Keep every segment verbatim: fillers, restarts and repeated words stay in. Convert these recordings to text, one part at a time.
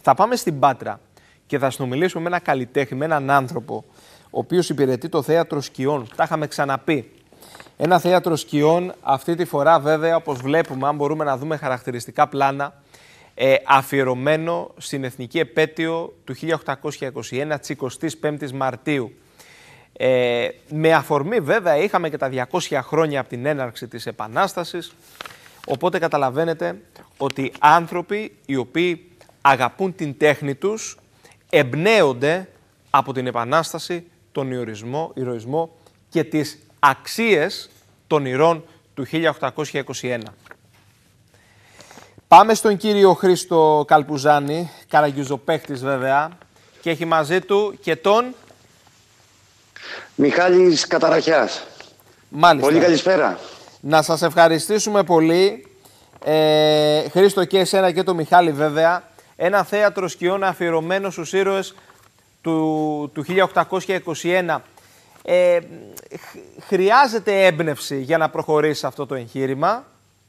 Θα πάμε στην Πάτρα και θα συνομιλήσουμε με έναν καλλιτέχνη, με έναν άνθρωπο, ο οποίος υπηρετεί το θέατρο σκιών. Τα είχαμε ξαναπεί. Ένα θέατρο σκιών, αυτή τη φορά βέβαια, όπως βλέπουμε, αν μπορούμε να δούμε χαρακτηριστικά πλάνα, ε, αφιερωμένο στην εθνική επέτειο του χίλια οκτακόσια είκοσι ένα, της εικοστής πέμπτης Μαρτίου. Ε, με αφορμή βέβαια είχαμε και τα διακόσια χρόνια από την έναρξη της Επανάστασης, οπότε καταλαβαίνετε ότι άνθρωποι οι οποίοι αγαπούν την τέχνη τους εμπνέονται από την Επανάσταση, τον ιερισμό, ηρωισμό και τις αξίες των ηρώων του χίλια οκτακόσια είκοσι ένα. Πάμε στον κύριο Χρήστο Καλπουζάνη, καραγκιουζοπαίχτης βέβαια, και έχει μαζί του και τον Μιχάλης Καταραχιάς. Μάλιστα. Πολύ καλησπέρα. Να σας ευχαριστήσουμε πολύ, ε, Χρήστο, και εσένα και τον Μιχάλη βέβαια. Ένα θέατρο σκιών αφιερωμένο στους ήρωες του, του χίλια οκτακόσια είκοσι ένα. Ε, χρειάζεται έμπνευση για να προχωρήσει αυτό το εγχείρημα.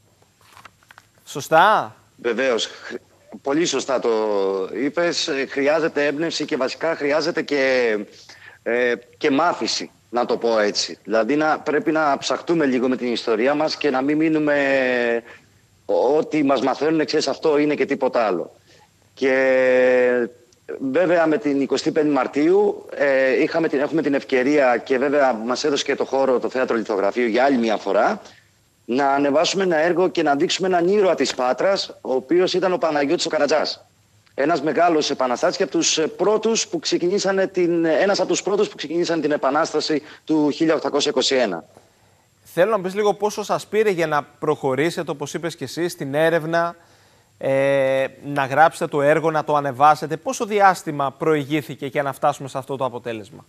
Σωστά. Βεβαίως. Πολύ σωστά το είπες. Χρειάζεται έμπνευση και βασικά χρειάζεται και, ε, και μάθηση, να το πω έτσι. Δηλαδή να, πρέπει να ψαχτούμε λίγο με την ιστορία μας και να μην μείνουμε ό,τι μας μαθαίνουν, ξέρεις, αυτό είναι και τίποτα άλλο. Και βέβαια με την εικοστή πέμπτη Μαρτίου ε, είχαμε την, έχουμε την ευκαιρία και βέβαια μας έδωσε και το χώρο το Θέατρο Λιθογραφείου για άλλη μια φορά να ανεβάσουμε ένα έργο και να δείξουμε έναν ήρωα της Πάτρας, ο οποίος ήταν ο Παναγιώτης ο Καρατζάς. Ένας μεγάλος επαναστάτης και από τους πρώτους που ξεκινήσανε την, ένας από τους πρώτους που ξεκινήσαν την Επανάσταση του χίλια οκτακόσια είκοσι ένα. Θέλω να πεις λίγο πόσο σας πήρε για να προχωρήσετε, όπως είπες και εσύ, στην έρευνα, ε, να γράψετε το έργο, να το ανεβάσετε. Πόσο διάστημα προηγήθηκε για να φτάσουμε σε αυτό το αποτέλεσμα?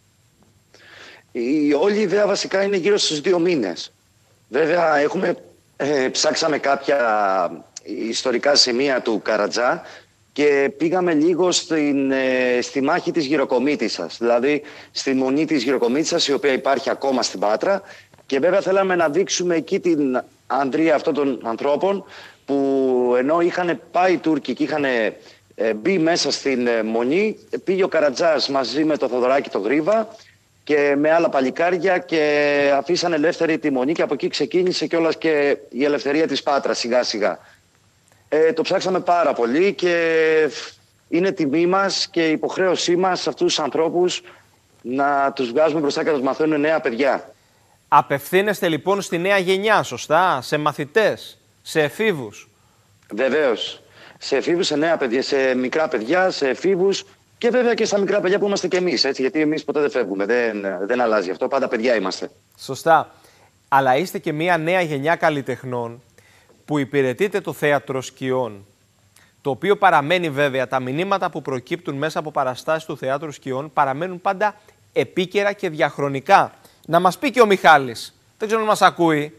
Η όλη ιδέα βασικά είναι γύρω στους δύο μήνες. Βέβαια, έχουμε, ε, ψάξαμε κάποια ιστορικά σημεία του Καρατζά και πήγαμε λίγο στην, ε, στη μάχη της Γυροκομήτισσας, δηλαδή στη μονή της Γυροκομήτισσας, η οποία υπάρχει ακόμα στην Πάτρα, και βέβαια θέλαμε να δείξουμε εκεί την ανδρεία αυτών των ανθρώπων που ενώ είχαν πάει οι Τούρκοι και είχαν ε, μπει μέσα στην ε, μονή, πήγε ο Καρατζάς μαζί με το Θοδωράκι το Γρίβα και με άλλα παλικάρια και αφήσαν ελεύθερη τη μονή και από εκεί ξεκίνησε κιόλας και η ελευθερία της Πάτρας σιγά σιγά. Ε, το ψάξαμε πάρα πολύ και είναι τιμή μας και υποχρέωσή μας σε αυτούς τους ανθρώπους να τους βγάζουμε μπροστά και να τους μαθαίνουν νέα παιδιά. Απευθύνεστε λοιπόν στη νέα γενιά, σωστά, σε μαθητές, σε εφήβους? Βεβαίως. Σε εφήβους, σε νέα παιδιά, σε μικρά παιδιά, σε εφήβους και βέβαια και στα μικρά παιδιά που είμαστε κι εμείς, έτσι, γιατί εμείς ποτέ δεν φεύγουμε, δεν, δεν αλλάζει αυτό, πάντα παιδιά είμαστε. Σωστά. Αλλά είστε και μια νέα γενιά καλλιτεχνών που υπηρετείτε το θέατρο σκιών, το οποίο παραμένει βέβαια, τα μηνύματα που προκύπτουν μέσα από παραστάσεις του θεάτρου σκιών παραμένουν πάντα επίκαιρα και διαχρονικά. Να μας πει και ο Μιχάλης, δεν ξέρω αν μας ακούει.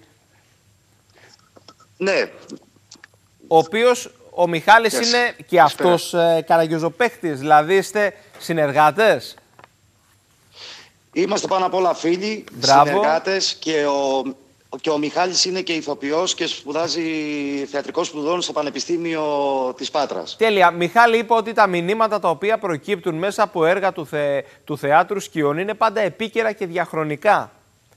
Ναι. Ο οποίος, ο Μιχάλης yes. είναι και αυτός ε, καραγκιουζοπαίχτης, δηλαδή είστε συνεργάτες. Είμαστε πάνω απ' όλα φίλοι, Μπράβο. συνεργάτες και ο, και ο Μιχάλης είναι και ηθοποιός και σπουδάζει θεατρικό σπουδών στο Πανεπιστήμιο της Πάτρας. Τέλεια. Μιχάλη, είπα ότι τα μηνύματα τα οποία προκύπτουν μέσα από έργα του, θε, του θεάτρου σκιών είναι πάντα επίκαιρα και διαχρονικά.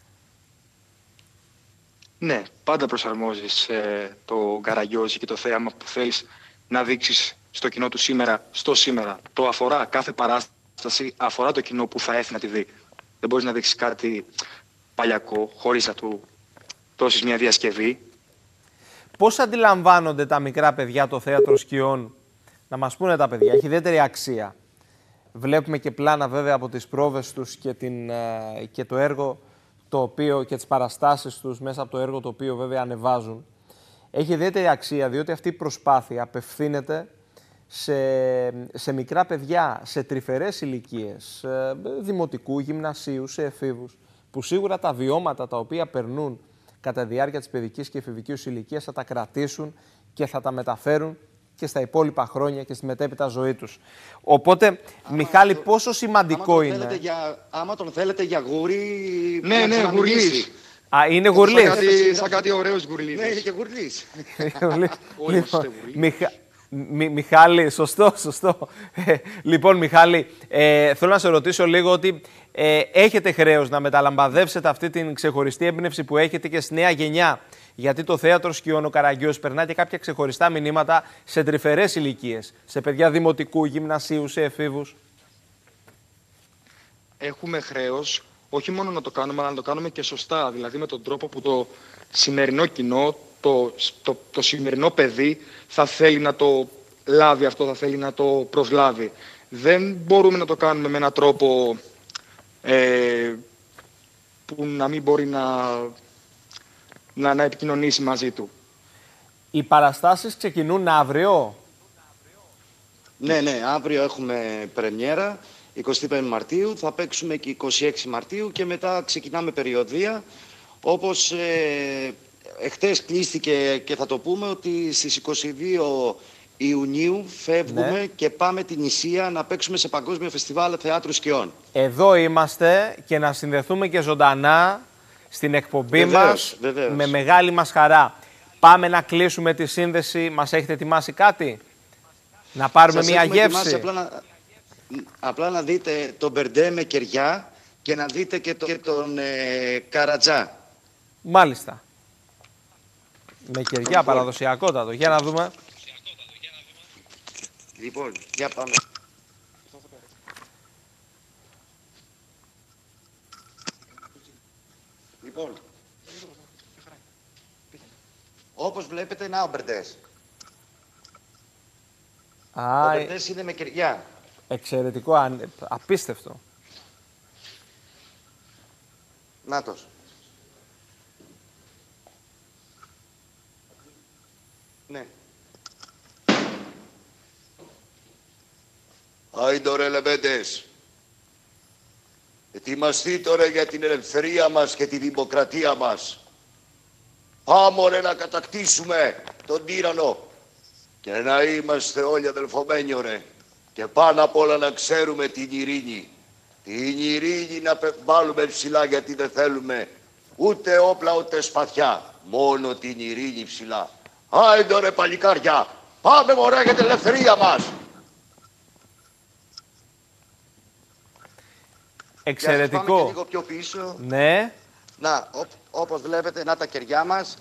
Ναι, πάντα προσαρμόζεις ε, το καραγκιόζι και το θέαμα που θέλεις να δείξεις στο κοινό του σήμερα, στο σήμερα. Το αφορά, κάθε παράσταση αφορά το κοινό που θα έρθει να τη δει. Δεν μπορείς να δείξεις κάτι παλιακό, χωρίς να του δώσεις μια διασκευή. Πώς αντιλαμβάνονται τα μικρά παιδιά το θέατρο σκιών? Να μας πούνε τα παιδιά, έχει ιδιαίτερη αξία. Βλέπουμε και πλάνα βέβαια από τις πρόβες τους και, την, και το έργο το οποίο, και τις παραστάσεις τους μέσα από το έργο το οποίο βέβαια ανεβάζουν. Έχει ιδιαίτερη αξία διότι αυτή η προσπάθεια απευθύνεται σε, σε μικρά παιδιά, σε τρυφερές ηλικίες, δημοτικού, γυμνασίου, σε εφήβους, που σίγουρα τα βιώματα τα οποία περνούν κατά τη διάρκεια της παιδικής και εφηβικής ηλικίας θα τα κρατήσουν και θα τα μεταφέρουν και στα υπόλοιπα χρόνια και στη μετέπειτα ζωή τους. Οπότε, άμα Μιχάλη, το, πόσο σημαντικό άμα είναι... Για, άμα τον θέλετε για γούρι... Ναι, ναι, γουρλής. Α, είναι γουρλής. Σαν κάτι, σαν κάτι ωραίος γουρλίδες. Ναι, είναι και γουρλής. Λοιπόν, Μιχα... Μι, Μιχάλη, σωστό, σωστό. Ε, λοιπόν, Μιχάλη, ε, θέλω να σε ρωτήσω λίγο ότι ε, έχετε χρέος να μεταλαμπαδεύσετε αυτή την ξεχωριστή έμπνευση που έχετε και στη νέα γενιά. Γιατί το θέατρο Σκιών ο Καραγκιόζης περνά και κάποια ξεχωριστά μηνύματα σε τρυφερές ηλικίες, σε παιδιά δημοτικού, γυμνασίου, σε εφήβους. Έχουμε χρέος όχι μόνο να το κάνουμε, αλλά να το κάνουμε και σωστά. Δηλαδή με τον τρόπο που το σημερινό κοινό, το, το, το σημερινό παιδί θα θέλει να το λάβει αυτό, θα θέλει να το προσλάβει. Δεν μπορούμε να το κάνουμε με έναν τρόπο ε, που να μην μπορεί να, να, να επικοινωνήσει μαζί του. Οι παραστάσεις ξεκινούν αύριο. Ναι, ναι, αύριο έχουμε πρεμιέρα. εικοστή πέμπτη Μαρτίου, θα παίξουμε και εικοστή έκτη Μαρτίου και μετά ξεκινάμε περιοδεία. Όπως ε, εχθές κλείστηκε και θα το πούμε ότι στις είκοσι δύο Ιουνίου φεύγουμε ναι. και πάμε την Ισία να παίξουμε σε Παγκόσμιο Φεστιβάλ Θεάτρου Σκιών. Εδώ είμαστε και να συνδεθούμε και ζωντανά στην εκπομπή βεβαίως, μας βεβαίως. με μεγάλη μας χαρά. Πάμε να κλείσουμε τη σύνδεση. Μας έχετε ετοιμάσει κάτι? Να πάρουμε Σας μια γεύση. Απλά να, απλά να δείτε τον Μπερντέ με κεριά και να δείτε και, το, και τον ε, Καρατζά. Μάλιστα. Με κεριά παραδοσιακότατο. Για να δούμε. Λοιπόν, για πάμε. Λοιπόν, όπως βλέπετε, να ο Μπερντές. Α, ο Μπερντές είναι με κεριά. Εξαιρετικό, αν... απίστευτο. Νάτος. Ναι. Άιντο ρε λεβέντες. Ετοιμαστείτε ρε για την ελευθερία μας και τη δημοκρατία μας. Πάμε ρε να κατακτήσουμε τον τύρανο και να είμαστε όλοι αδελφομένοι ρε. Και πάνω απ' όλα να ξέρουμε την ειρήνη. Την ειρήνη να βάλουμε ψηλά γιατί δεν θέλουμε ούτε όπλα ούτε σπαθιά. Μόνο την ειρήνη ψηλά. Άιντο ρε παλικάρια. Πάμε μωρέ για την ελευθερία μας. Εξαιρετικό. Πάμε και λίγο πιο πίσω. Ναι. Να, ό, όπως βλέπετε, να τα κεριά μας.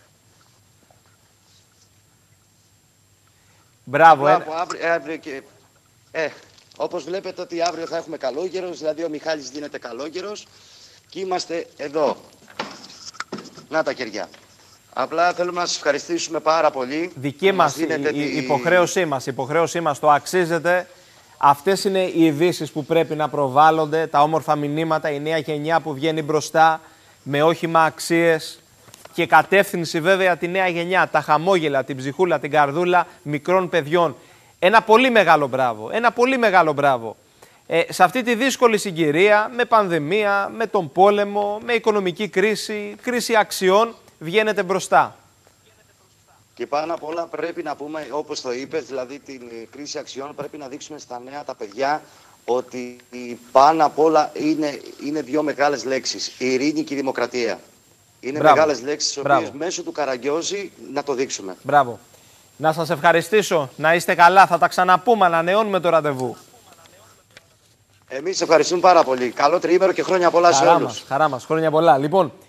Μπράβο, Μπράβο ε. αύριο, αύριο και... Ε, όπως βλέπετε ότι αύριο θα έχουμε καλόγερος, δηλαδή ο Μιχάλης δίνεται καλόγερος και είμαστε εδώ. Να τα κεριά. Απλά θέλουμε να σας ευχαριστήσουμε πάρα πολύ. Δική μας η, η, η υποχρέωσή μας, η υποχρέωσή μας, το αξίζεται. Αυτές είναι οι ειδήσεις που πρέπει να προβάλλονται, τα όμορφα μηνύματα, η νέα γενιά που βγαίνει μπροστά με όχημα αξίες και κατεύθυνση βέβαια τη νέα γενιά, τα χαμόγελα, την ψυχούλα, την καρδούλα μικρών παιδιών. Ένα πολύ μεγάλο μπράβο, ένα πολύ μεγάλο μπράβο. Ε, σε αυτή τη δύσκολη συγκυρία, με πανδημία, με τον πόλεμο, με οικονομική κρίση, κρίση αξιών, βγαίνετε μπροστά. Και πάνω απ' όλα πρέπει να πούμε, όπως το είπες, δηλαδή την κρίση αξιών, πρέπει να δείξουμε στα νέα τα παιδιά ότι πάνω απ' όλα είναι, είναι δύο μεγάλες λέξεις, η ειρήνη και η δημοκρατία. Είναι Μπράβο. μεγάλες λέξεις, τις οποίες μέσω του Καραγκιόζη να το δείξουμε. Μπράβο. Να σας ευχαριστήσω, να είστε καλά, θα τα ξαναπούμε, ανανεώνουμε το ραντεβού. Εμείς ευχαριστούμε πάρα πολύ. Καλό τριήμερο και χρόνια πολλά χαρά σε όλους. Μας, χαρά μας, χρόνια πολλά. Λοιπόν,